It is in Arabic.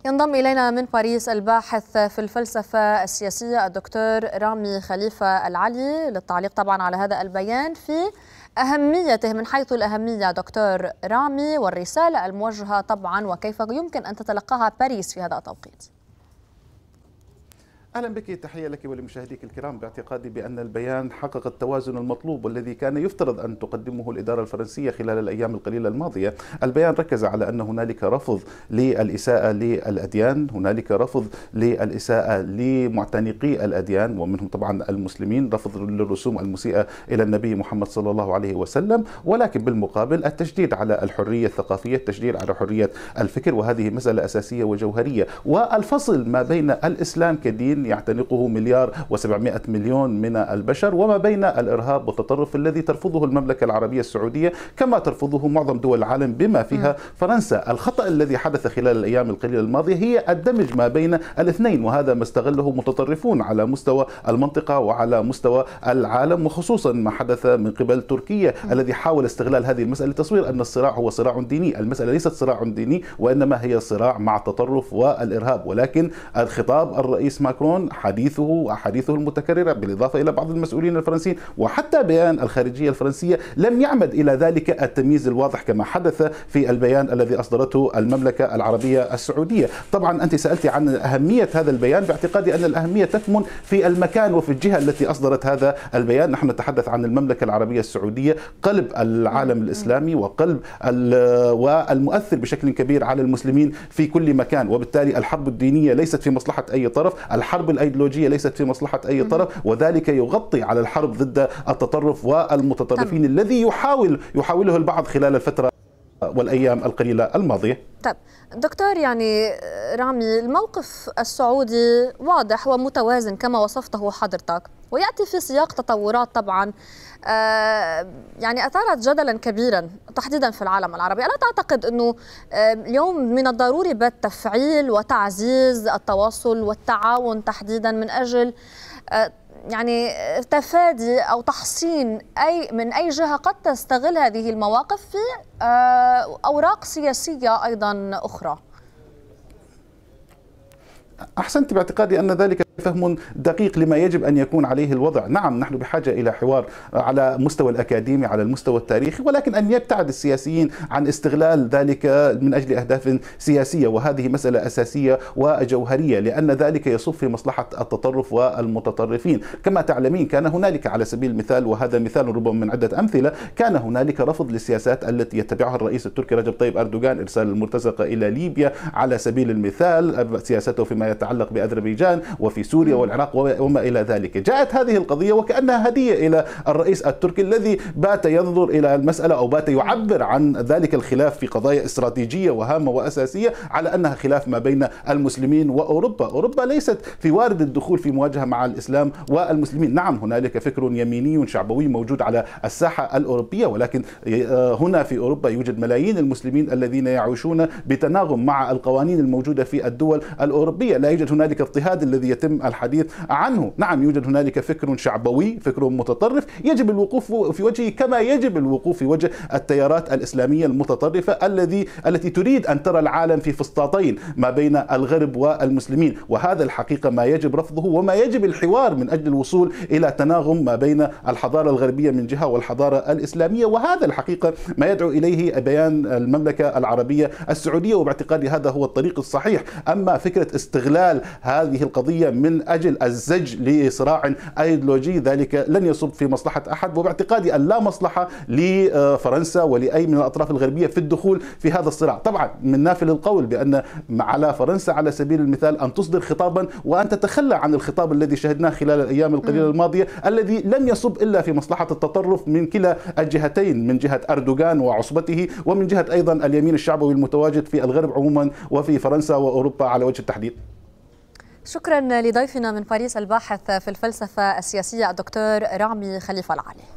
ينضم إلينا من باريس الباحث في الفلسفة السياسية الدكتور رامي خليفة العلي للتعليق طبعا على هذا البيان في أهميته من حيث الأهمية دكتور رامي والرسالة الموجهة طبعا وكيف يمكن أن تتلقاها باريس في هذا التوقيت. أهلا بك، تحية لك ولمشاهديك الكرام. باعتقادي بأن البيان حقق التوازن المطلوب والذي كان يفترض أن تقدمه الإدارة الفرنسية خلال الأيام القليلة الماضية. البيان ركز على أن هنالك رفض للإساءة للأديان، هنالك رفض للإساءة لمعتنقي الأديان ومنهم طبعا المسلمين، رفض للرسوم المسيئة إلى النبي محمد صلى الله عليه وسلم، ولكن بالمقابل التشديد على الحرية الثقافية، التشديد على حرية الفكر، وهذه مسألة أساسية وجوهرية. والفصل ما بين الإسلام كدين يعتنقه 1,700,000,000 من البشر وما بين الإرهاب والتطرف الذي ترفضه المملكة العربية السعودية كما ترفضه معظم دول العالم بما فيها فرنسا. الخطأ الذي حدث خلال الأيام القليلة الماضية هي الدمج ما بين الاثنين، وهذا ما استغله متطرفون على مستوى المنطقة وعلى مستوى العالم، وخصوصا ما حدث من قبل تركيا الذي حاول استغلال هذه المسألة لتصوير أن الصراع هو صراع ديني. المسألة ليست صراع ديني وإنما هي صراع مع التطرف والإرهاب، ولكن الخطاب الرئيس ماكرون حديثه المتكررة بالإضافة إلى بعض المسؤولين الفرنسيين وحتى بيان الخارجية الفرنسية لم يعمد إلى ذلك التمييز الواضح كما حدث في البيان الذي أصدرته المملكة العربية السعودية. طبعا أنت سألتي عن أهمية هذا البيان، باعتقادي أن الأهمية تكمن في المكان وفي الجهة التي أصدرت هذا البيان. نحن نتحدث عن المملكة العربية السعودية، قلب العالم الإسلامي وقلب والمؤثر بشكل كبير على المسلمين في كل مكان، وبالتالي الحرب الدينية ليست في مصلحة أي طرف، الحرب الأيديولوجية ليست في مصلحة أي طرف، وذلك يغطي على الحرب ضد التطرف والمتطرفين الذي يحاوله البعض خلال الفترة والأيام القليلة الماضية. طيب دكتور يعني رامي، الموقف السعودي واضح ومتوازن كما وصفته حضرتك، ويأتي في سياق تطورات طبعا يعني أثارت جدلا كبيرا تحديدا في العالم العربي. ألا تعتقد أنه اليوم من الضروري تفعيل وتعزيز التواصل والتعاون تحديدا من أجل يعني تفادي أو تحصين أي جهة قد تستغل هذه المواقف في أوراق سياسية أيضا أخرى؟ أحسنت، باعتقادي أن ذلك فهم دقيق لما يجب أن يكون عليه الوضع. نعم، نحن بحاجة إلى حوار على مستوى الأكاديمي، على المستوى التاريخي، ولكن أن يبتعد السياسيين عن استغلال ذلك من أجل أهداف سياسية، وهذه مسألة أساسية وجوهرية لأن ذلك يصب في مصلحة التطرف والمتطرفين. كما تعلمين كان هنالك على سبيل المثال، وهذا مثال ربما من عدة أمثلة، كان هنالك رفض للسياسات التي يتبعها الرئيس التركي رجب طيب أردوغان، إرسال المرتزقة إلى ليبيا على سبيل المثال، سياسته فيما يتعلق بأذربيجان وفي سوريا والعراق وما إلى ذلك. جاءت هذه القضية وكأنها هدية إلى الرئيس التركي الذي بات ينظر إلى المسألة أو بات يعبر عن ذلك الخلاف في قضايا استراتيجية وهامة وأساسية على أنها خلاف ما بين المسلمين وأوروبا. أوروبا ليست في وارد الدخول في مواجهة مع الإسلام والمسلمين. نعم، هنالك فكر يميني شعبوي موجود على الساحة الأوروبية، ولكن هنا في أوروبا يوجد ملايين المسلمين الذين يعيشون بتناغم مع القوانين الموجودة في الدول الأوروبية. لا يوجد هنالك اضطهاد الذي يتم الحديث عنه. نعم، يوجد هنالك فكر شعبوي، فكر متطرف يجب الوقوف في وجهه كما يجب الوقوف في وجه التيارات الإسلامية المتطرفة التي تريد أن ترى العالم في فسطاطين ما بين الغرب والمسلمين، وهذا الحقيقة ما يجب رفضه وما يجب الحوار من أجل الوصول إلى تناغم ما بين الحضارة الغربية من جهة والحضارة الإسلامية، وهذا الحقيقة ما يدعو إليه بيان المملكة العربية السعودية، وباعتقادي هذا هو الطريق الصحيح. أما فكرة استغلال هذه القضية من أجل الزج لصراع أيديولوجي ذلك لن يصب في مصلحة أحد، وباعتقادي أن لا مصلحة لفرنسا ولأي من الأطراف الغربية في الدخول في هذا الصراع. طبعا من نافل القول بأن على فرنسا على سبيل المثال أن تصدر خطابا وأن تتخلى عن الخطاب الذي شاهدناه خلال الأيام القليلة الماضية الذي لم يصب إلا في مصلحة التطرف من كلا الجهتين، من جهة أردوغان وعصبته ومن جهة أيضا اليمين الشعبوي المتواجد في الغرب عموما وفي فرنسا وأوروبا على وجه التحديد. شكرا لضيفنا من باريس الباحث في الفلسفة السياسية الدكتور رامي خليفة العلي.